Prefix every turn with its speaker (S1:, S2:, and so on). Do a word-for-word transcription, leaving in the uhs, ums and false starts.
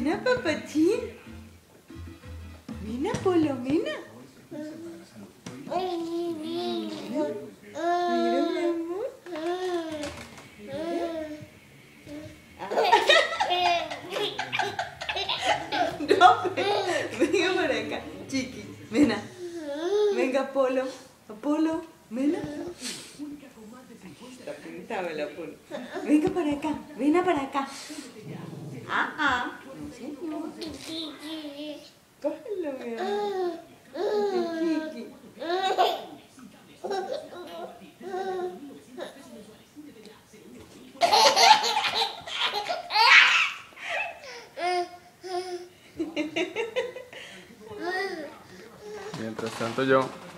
S1: Mena, papachín. Mena, Polo, mena. Mira, mi amor. No, venga para acá, chiqui. Mena. Venga, Polo. Apolo, Mena. La punta me la pone. Venga para acá, ven para acá. Ah, ah. No, señor. Cógelo, mi amor. Chiqui.
S2: Mientras tanto yo